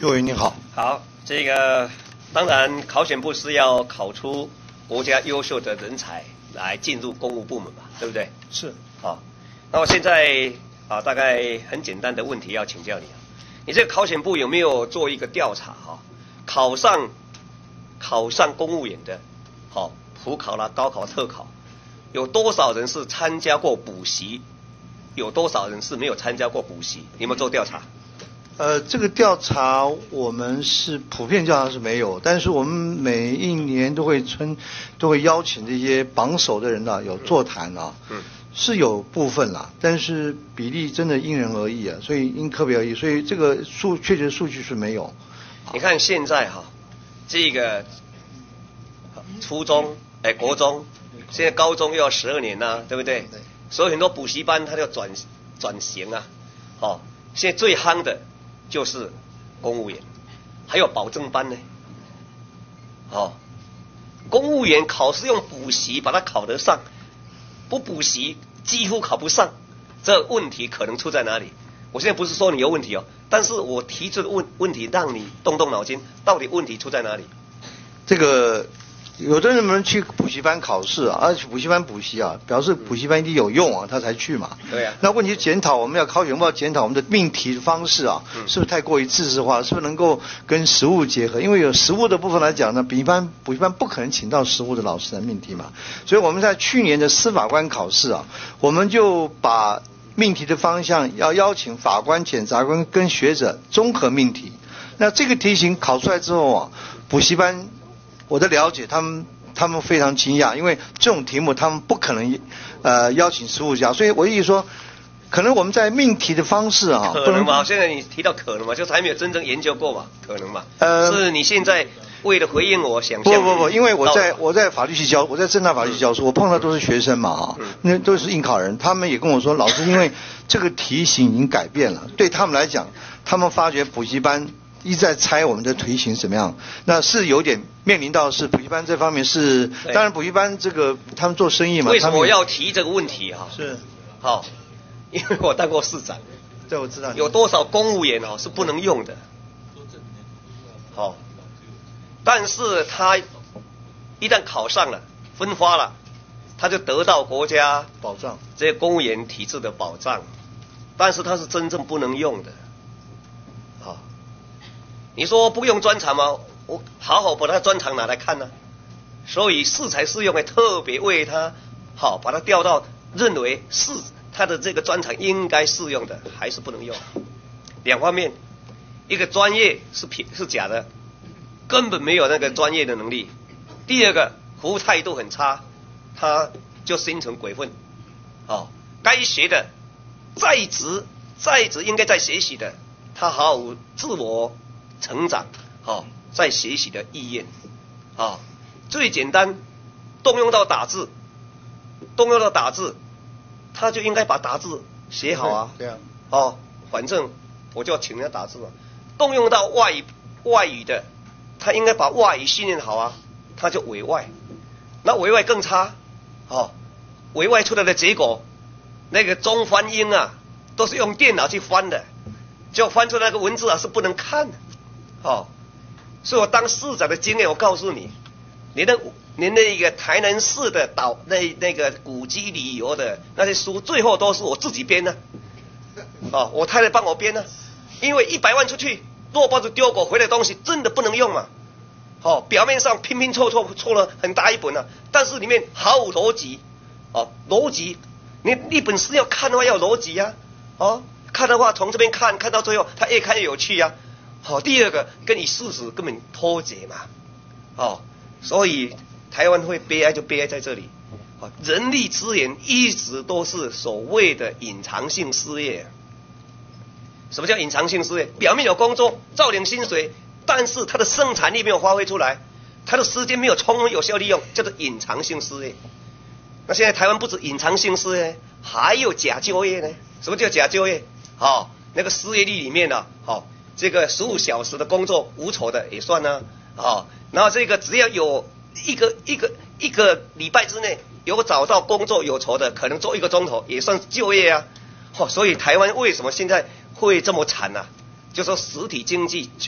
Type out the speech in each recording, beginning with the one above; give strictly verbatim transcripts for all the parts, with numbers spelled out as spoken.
幼伟你好。 好，这个当然考选部是要考出国家优秀的人才来进入公务部门嘛，对不对？ 是。 好，那我现在啊，大概很简单的问题要请教你啊，你这个考选部有没有做一个调查哈、啊？考上考上公务员的，好、哦，普考啦、高考、特考，有多少人是参加过补习？有多少人是没有参加过补习？你有没有做调查？ 呃，这个调查我们是普遍调查是没有，但是我们每一年都会称都会邀请这些榜首的人呢、有座谈啊，嗯，是有部分啦，但是比例真的因人而异啊，所以因个别而异，所以这个数确切数据是没有。 你看现在哈，这个初中哎国中，现在高中又要十二年呐、啊，对不对？所以很多补习班它就转转型啊，哦，现在最夯的就是公务员，还有保证班呢，哦，公务员考试用补习把它考得上，不补习几乎考不上，这问题可能出在哪里？我现在不是说你有问题哦，但是我提出的问问题让你动动脑筋，到底问题出在哪里？ 这个有的人们去补习班考试啊，而且补习班补习啊，表示补习班一定有用啊，他才去嘛。 对啊。 那问题检讨，我们要考选部要检讨我们的命题的方式啊，嗯、是不是太过于制式化？是不是能够跟实务结合？因为有实务的部分来讲呢，补习班补习班不可能请到实务的老师来命题嘛。所以我们在去年的司法官考试啊，我们就把命题的方向要邀请法官、检察官跟学者综合命题。那这个题型考出来之后啊，补习班我的了解，他们他们非常惊讶，因为这种题目他们不可能呃邀请实务家，所以我意思说，可能我们在命题的方式啊， 可能吗？现在你提到可能吗？就是还没有真正研究过嘛，可能嘛？呃，是你现在为了回应我想象。 不不不，因为我在我在法律系教，我在政大法律系教书，我碰到都是学生嘛啊，嗯、那都是应考人，他们也跟我说，老师，因为这个题型已经改变了，对他们来讲，他们发觉补习班一再猜我们的题型怎么样，那是有点面临到是补习班这方面是，当然补习班这个他们做生意嘛。 为什么我要提这个问题哈、啊？ 是， 好、哦，因为我当过市长。 对，我知道。 有多少公务员哦是不能用的？好、哦，但是他一旦考上了，分发了，他就得到国家保障， 这些公务员体制的保障，但是他是真正不能用的。好、哦。你说不用专长吗？我好好把他专长拿来看呢、啊。所以适才适用，特别为他好把他调到认为是他的这个专长应该适用的，还是不能用。两方面，一个专业是ผิ是假的，根本没有那个专业的能力；第二个服务态度很差，他就心存鬼愤。哦，该学的在职在职应该在学习的，他毫无自我成长，好、哦，在学习的意愿，啊、哦，最简单，动用到打字，动用到打字，他就应该把打字写好啊， 对啊， 哦，反正我就要请人家打字嘛。动用到外语外语的，他应该把外语训练好啊，他就委外，那委外更差，哦，委外出来的结果，那个中翻英啊，都是用电脑去翻的，就翻出来那个文字啊是不能看的。哦，所以我当市长的经验，我告诉你，你的你那个台南市的导那那个古迹旅游的那些书，最后都是我自己编的，哦，我太太帮我编的，因为一百万出去，落包子丢狗回来的东西真的不能用嘛，哦，表面上拼拼凑凑凑了很大一本啊，但是里面毫无逻辑，哦，逻辑，你一本书要看的话要有逻辑呀、啊，哦，看的话从这边看看到最后，它越看越有趣呀、啊。好、哦，第二个跟你事实根本脱节嘛，哦，所以台湾会悲哀就悲哀在这里，哦，人力资源一直都是所谓的隐藏性失业。什么叫隐藏性失业？表面有工作，照领薪水，但是他的生产力没有发挥出来，他的时间没有充分有效利用，叫做隐藏性失业。那现在台湾不止隐藏性失业，还有假就业呢。什么叫假就业？哦，那个失业率里面呢、啊，哦。这个十五小时的工作无酬的也算呢、啊，哦，然后这个只要有一个一个一个礼拜之内有找到工作有酬的，可能做一个钟头也算就业啊，哦，所以台湾为什么现在会这么惨呢、啊？就说实体经济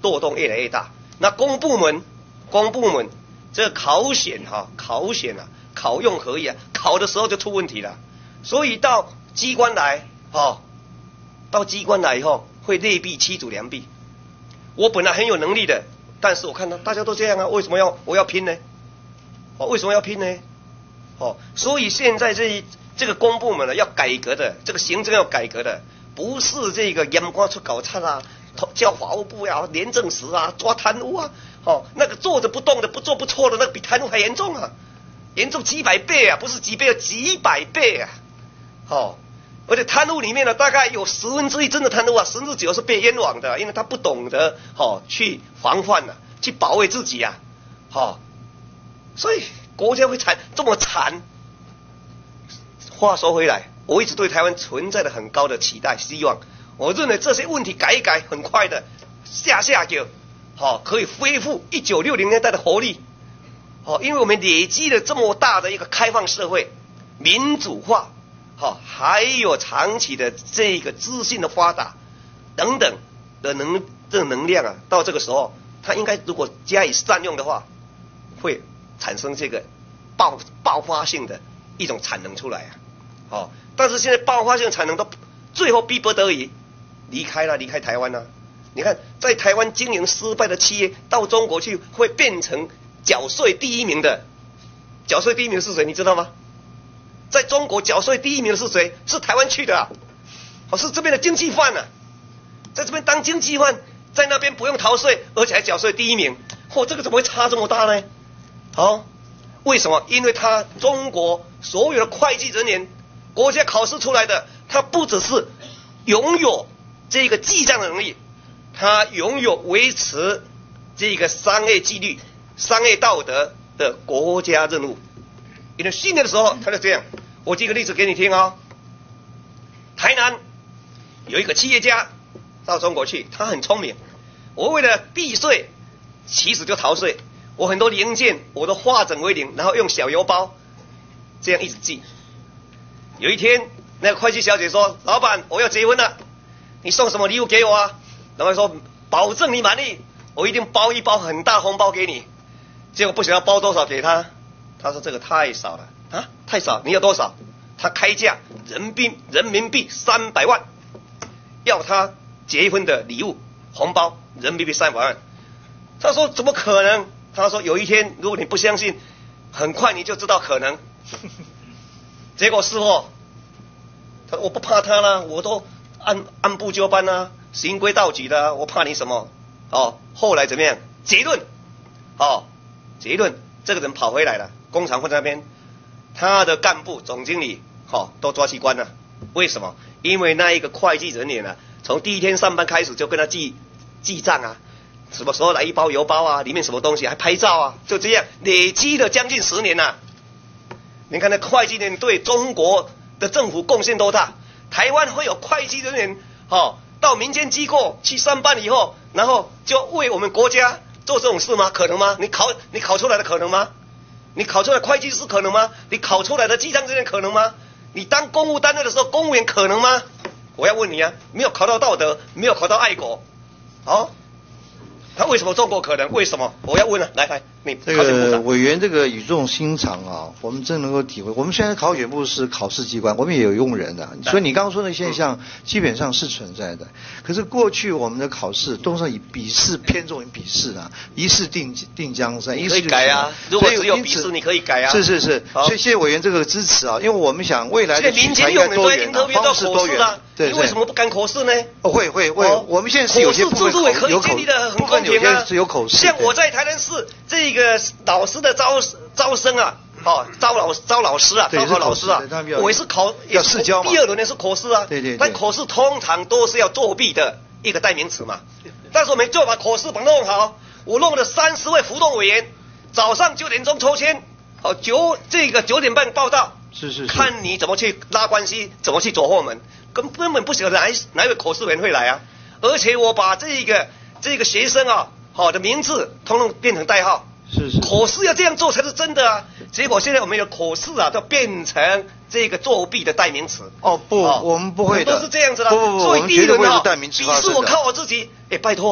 漏洞越来越大。那公部门，公部门这个考选哈、啊，考选啊，考用合一啊，考的时候就出问题了。所以到机关来，哦，到机关来以后会劣币驱逐良币。我本来很有能力的，但是我看到大家都这样啊，为什么要我要拼呢？哦，为什么要拼呢？哦，所以现在这这个公部门呢要改革的，这个行政要改革的，不是这个严官出搞差啊，叫法务部啊、廉政司啊抓贪污啊，哦，那个坐着不动的、不做不错的，那个比贪污还严重啊，严重几百倍啊，不是几倍，几百倍啊。哦，而且贪污里面呢，大概有十分之一真的贪污啊，十分之九是被冤枉的，因为他不懂得哦去防范啊，去保卫自己啊，哦，所以国家会惨这么惨。话说回来，我一直对台湾存在着很高的期待希望，我认为这些问题改一改，很快的下下就好、哦、可以恢复一九六零年代的活力。哦，因为我们累积了这么大的一个开放社会、民主化。好、哦，还有长期的这个资讯的发达等等的能这个能量啊，到这个时候，它应该如果加以善用的话，会产生这个爆爆发性的一种产能出来啊。哦，但是现在爆发性产能都最后逼不得已离开了，离开台湾了、啊。你看，在台湾经营失败的企业到中国去，会变成缴税第一名的，缴税第一名是谁？你知道吗？在中国缴税第一名的是谁？是台湾去的啊！哦，是这边的经济犯啊，在这边当经济犯，在那边不用逃税，而且还缴税第一名。嚯、哦，这个怎么会差这么大呢？哦，为什么？因为他中国所有的会计人员，国家考试出来的，他不只是拥有这个记账的能力，他拥有维持这个商业纪律、商业道德的国家任务。因为训练的时候，他就这样。我举个例子给你听哦。台南有一个企业家到中国去，他很聪明。我为了避税，其实就逃税。我很多零件我都化整为零，然后用小邮包这样一直寄。有一天，那个会计小姐说：“老板，我要结婚了，你送什么礼物给我啊？”然后说：“保证你满意，我一定包一包很大红包给你。”结果不想要包多少给他。他说这个太少了啊，太少，你要多少？他开价人民币人民币三百万，要他结婚的礼物红包人民币三百万。他说怎么可能？他说有一天如果你不相信，很快你就知道可能。结果事后，他说我不怕他了，我都按按部就班啊，循规蹈矩的、啊，我怕你什么？哦，后来怎么样？结论，哦，结论，这个人跑回来了。工厂会在那边，他的干部、总经理，哦，都抓去关了。为什么？因为那一个会计人员啊，从第一天上班开始就跟他记记账啊，什么时候来一包邮包啊，里面什么东西，还拍照啊，就这样累积了将近十年了、啊。你看那会计人员对中国的政府贡献多大？台湾会有会计人员，哦，到民间机构去上班以后，然后就为我们国家做这种事吗？可能吗？你考你考出来的可能吗？你考出来的会计师可能吗？你考出来的记账人员可能吗？你当公务单位的时候，公务员可能吗？我要问你啊，没有考到道德，没有考到爱国，哦，他为什么中国可能？为什么？我要问了、啊，来来，你这个委员这个语重心长啊，我们真能够体会。我们现在考选部是考试机关，我们也有用人的，所以你刚刚说的现象基本上是存在的。可是过去我们的考试都是以笔试偏重于笔试啊，一试定定江山， 你可以改啊。如果只有笔试，你可以改啊。 是是是，所以谢谢委员这个支持啊，因为我们想未来的取材应该多元啊，方式多元。对， 你为什么不敢口试呢？ 哦，会会会，我们现在是有些部分有口试，部分有些是有口试。 像我在台南市这个老师的招招生啊，哦，招老招老师啊，招考老师啊，我也是考要试教嘛， 第二轮也是口试啊， 对对。 但口试通常都是要作弊的一个代名词嘛。但是我们就把口试把弄好，我弄了三十位浮动委员，早上九点钟抽签，哦九这个九点半报到， 是是是， 看你怎么去拉关系，怎么去走后门，根根本不晓得哪哪一位口试员会来啊。而且我把这个这个学生啊，好的名字统统变成代号。 是是， 口试要这样做才是真的啊！结果现在我们的口试啊，都变成这个作弊的代名词。 哦不，哦、我们不会的， 都是这样子的。 不不不， 所以第一轮啊， 笔试我靠我自己。 哎，拜托啊，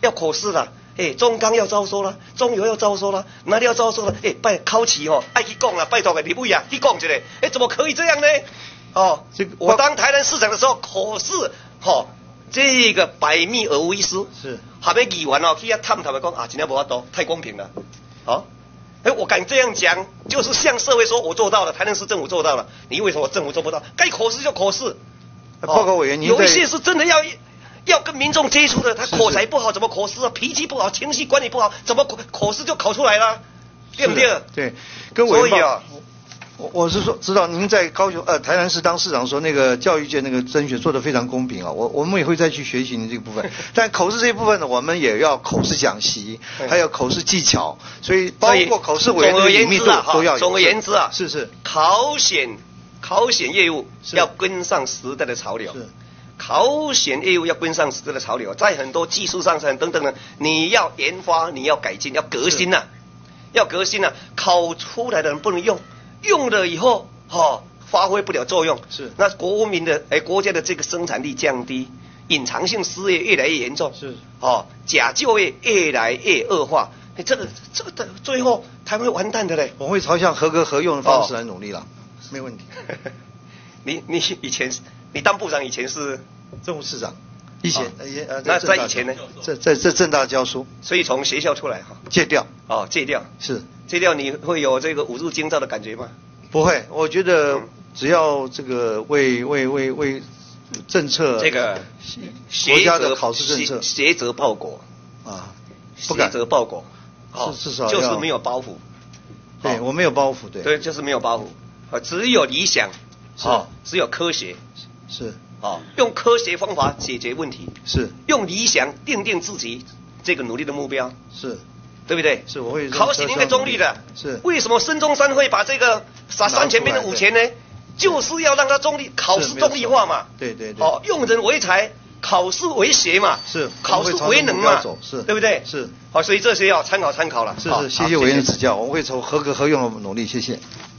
要考试了，哎，中钢要招收了，中油要招收了，哪里要招收了？哎，拜考试哦，爱去讲了，拜托个立委啊，去讲一下，哎，怎么可以这样呢？哦，这个我当台南市长的时候，可是哦，这个百密而无一失， 是， 下面议员哦，去遐探讨的讲啊，今天无法度，太公平了，哦。哎，我敢这样讲，就是向社会说，我做到了，台南市政府做到了，你为什么政府做不到？该口试就口试。 报告委员，您有一些是真的要要跟民众接触的，他口才不好怎么口试啊？脾气不好，情绪管理不好，怎么口口试就考出来了？对不对？ 对，跟委员所以啊。 我我是说，知道您在高雄呃台南市当市长说那个教育界那个甄选做得非常公平啊，我我们也会再去学习您这个部分。但口试这一部分呢，我们也要口试讲习，还有口试技巧，所以包括口试委员的隐秘度都要有。 总而言之啊， 是是， 考选考选业务要跟上时代的潮流。是。考选业务要跟上时代的潮流，在很多技术上等等呢，你要研发，你要改进，要革新呐、啊，要革新呐、啊，考出来的人不能用。用了以后，哈、哦，发挥不了作用， 是那国民的哎国家的这个生产力降低，隐藏性失业越来越严重， 是哦，假就业越来越恶化，哎，这个这个的最后台湾完蛋的嘞。 我会朝向合格合用的方式来努力了，哦、没问题。 你你以前你当部长以前是政务市长，以前、哦、 呃那在以前呢， 在在在政大教书， 所以从学校出来哈， 戒掉哦戒掉是。 戒掉你会有这个五入京兆的感觉吗？ 不会，我觉得只要这个为为为为政策这个国家的考试政策协责报国啊，不敢协责报国， 哦，至少就是没有包袱。 对，我没有包袱，对， 对，就是没有包袱，啊，只有理想，哦，只有科学， 是， 哦，用科学方法解决问题， 是， 用理想定定自己这个努力的目标， 是。 对不对？ 是，我会考选应该中立的。 是。 为什么孙中山会把这个把三千变成五千呢？就是要让它中立，考试中立化嘛。 对对对。 哦，用人为才，考试为学嘛。 是。 考试为能嘛。 是。 对不对？ 是。 好，所以这些要参考参考了。 是是，谢谢委员的指教，我们会从合格合用的努力，谢谢。